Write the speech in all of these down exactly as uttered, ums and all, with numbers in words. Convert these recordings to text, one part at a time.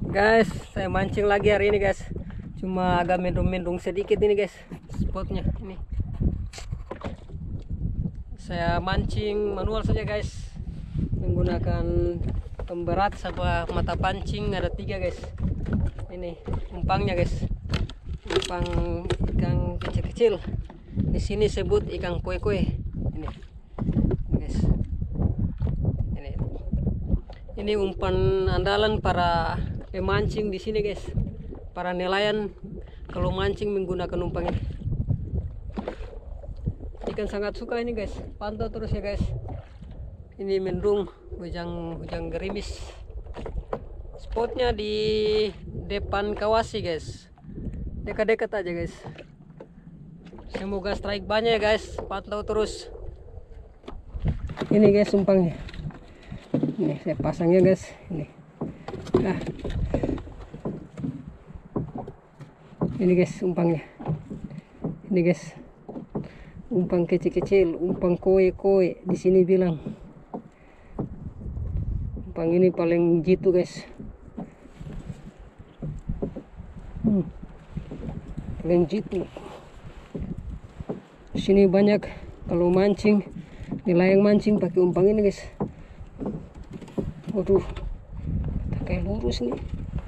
Guys, saya mancing lagi hari ini guys. Cuma agak mendung-mendung sedikit ini guys spotnya ini. Saya mancing manual saja guys, menggunakan pemberat sama mata pancing ada tiga guys. Ini umpannya guys, umpan ikan kecil-kecil. Di sini sebut ikan kue-kue. Ini guys, ini ini umpan andalan para pemancing di sini guys, para nelayan kalau mancing menggunakan umpan ini. Ikan sangat suka ini guys, pantau terus ya guys. Ini mendung, hujan hujan gerimis. Spotnya di depan Kawasi guys, dekat-dekat aja guys. Semoga strike banyak ya guys, pantau terus. Ini guys umpannya, ini saya pasangnya guys, ini. Nah, ini guys umpannya, ini guys umpan kecil-kecil, umpan koi-koi di sini bilang. Umpan ini paling jitu guys, hmm, paling jitu. Di sini banyak kalau mancing, nelayan mancing pakai umpan ini guys. Waduh, kayak lurus nih.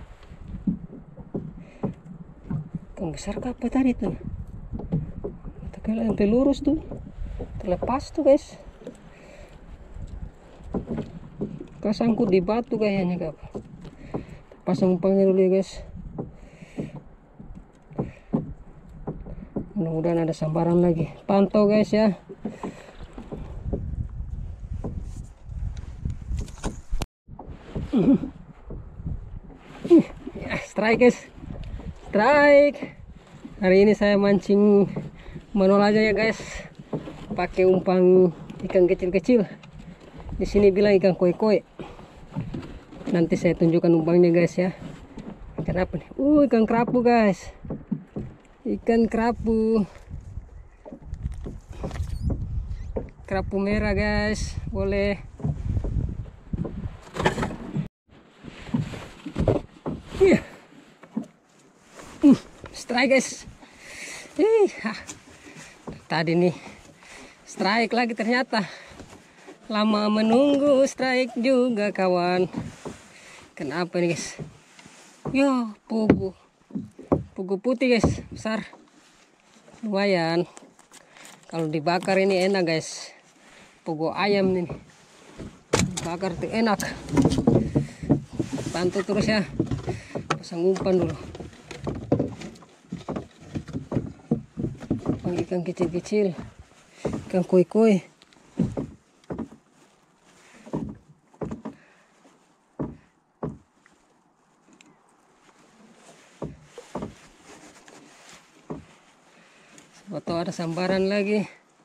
Ikan besar apa tadi tuh? Kayak sampai lurus tuh, terlepas tuh guys. Kesangkut di batu kayaknya kak. Pasang umpannya dulu ya guys. Mudah-mudahan ada sambaran lagi. Pantau guys ya. Ya, strike guys, strike. Hari ini saya mancing manual aja ya guys, pakai umpan ikan kecil-kecil. Di sini bilang ikan koi-koi. Nanti saya tunjukkan umpannya guys ya. Ikan apa nih? Uh, ikan kerapu guys. Ikan kerapu. Kerapu merah guys, boleh. Yeah. Uh, strike guys. Ih, tadi nih strike lagi ternyata. Lama menunggu strike juga kawan. Kenapa nih guys? Yo, pugu. Pugu putih guys, besar. Lumayan. Kalau dibakar ini enak guys. Pugu ayam ini. Bakar tuh enak. Bantu terus ya. Pasang umpan dulu. Ikan kecil-kecil, ikan koi-koi. Atau ada sambaran lagi.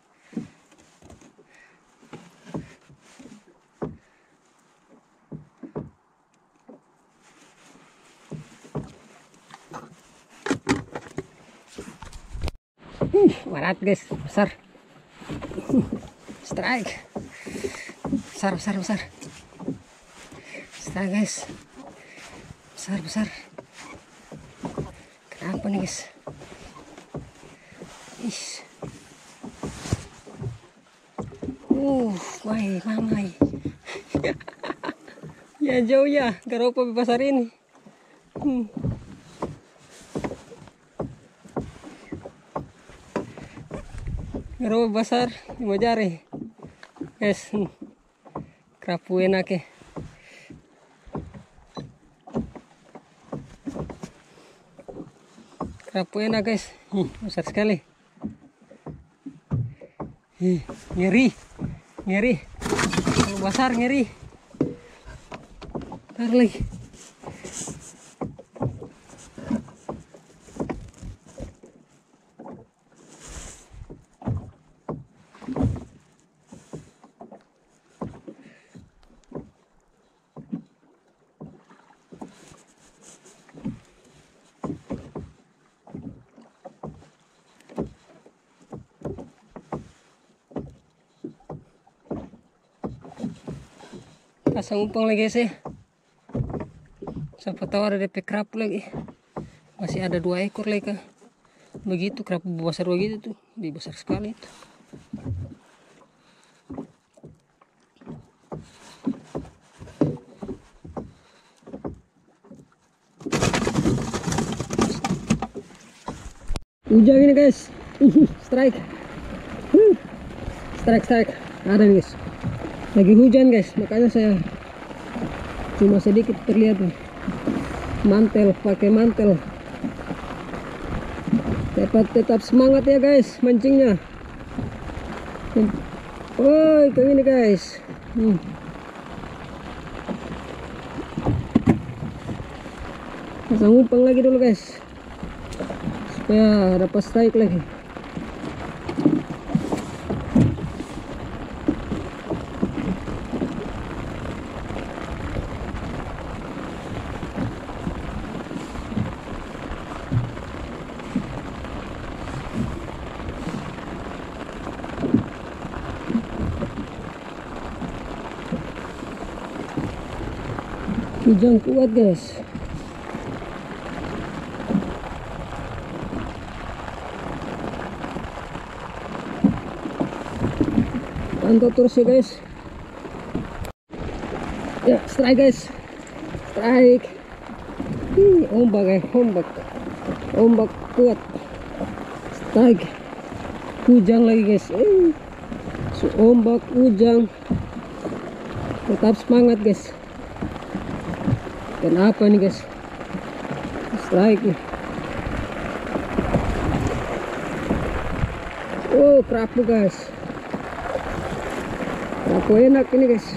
Warat guys, besar. Strike. Besar, besar, besar. Strike guys. Besar, besar. Kenapa nih guys? Ish. Uh, wah, mamai. Ya jauh ya, garopa besar ini. Hmm. Garopa besar lima jari guys. Hmm. Kerapu enak ya. Kerapu enak guys. Hmm, besar sekali. Hmm, ngeri, ngeri. Kalau besar ngeri. Taruh lagi. Pasang umpang lagi guys ya. Siapa tahu ada D P kerapu lagi. Masih ada dua ekor lagi kah? Begitu kerapu besar begitu tuh, lebih besar sekali itu. Ujang ini guys, strike, strike strike, ada nih guys. Lagi hujan guys, makanya saya cuma sedikit terlihat nih. Mantel, pakai mantel. Tetap tetap semangat ya guys mancingnya. Oh kayak ini guys. Hmm. Pasang umpan lagi dulu guys, supaya dapat strike lagi. Ujang kuat guys. Pantau terus ya guys. Ya strike guys, strike. Ih, ombak ya, ombak, ombak kuat. Strike. Ujang lagi guys. Eh, so, ombak ujang. Tetap semangat guys. Kenapa nih guys? Strike nih. Oh kerapu guys. Kerapu enak ini guys.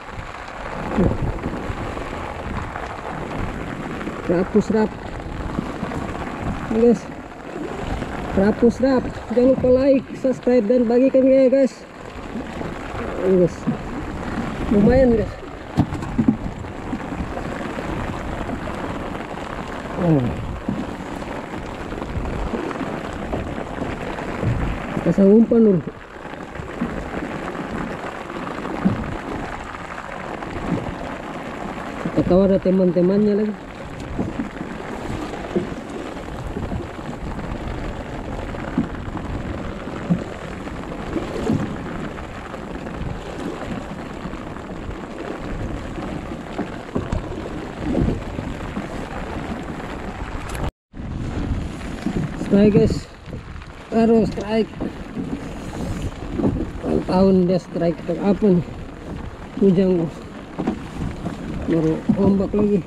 Kerapu serap. Ini guys. Kerapu serap. Jangan lupa like, subscribe dan bagikan ya guys. Ini guys. Lumayan guys. Oh. Pasang umpan dulu. Kita tahu ada teman-temannya lagi. Strike guys, harus strike. Tahun dia strike ke apa nih? Ujang baru ombak lagi.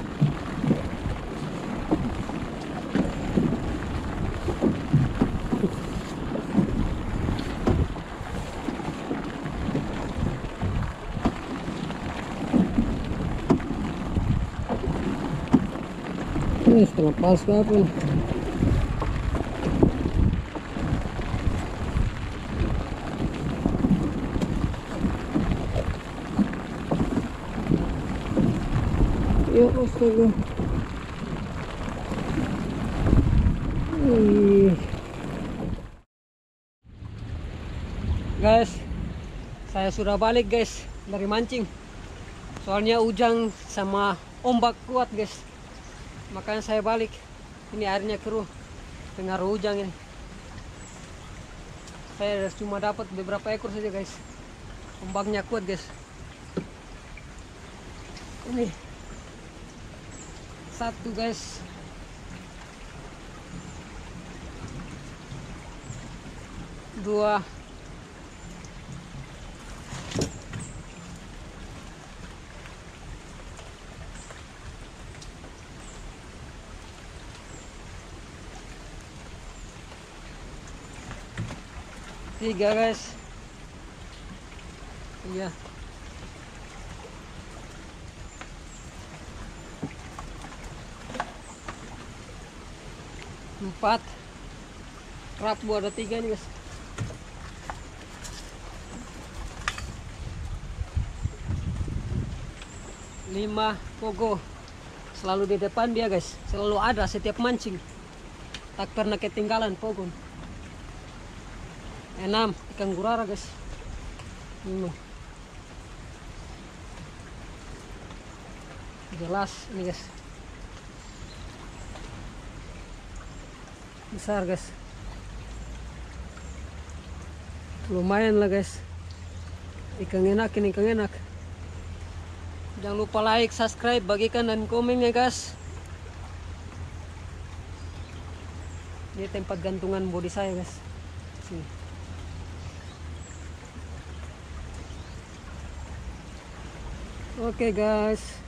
Ini setengah pas ke apa nih? Ya astaga. Ih. Guys, saya sudah balik guys dari mancing. Soalnya ujang sama ombak kuat guys, makanya saya balik. Ini airnya keruh, pengaruh ujang ini. Saya cuma dapat beberapa ekor saja guys. Ombaknya kuat guys. Ini satu guys, dua, tiga guys. Iya, empat. Kerapu ada tiga nih guys. Lima pogo. Selalu di depan dia guys, selalu ada setiap mancing, tak pernah ketinggalan pogo. Enam ikan gurara guys. Lima. Jelas ini guys. besar guys, lumayan lah guys, ikan enak ini, ikan enak. Jangan lupa like, subscribe, bagikan dan komen ya guys. Ini tempat gantungan bodi saya guys, sini. Oke guys.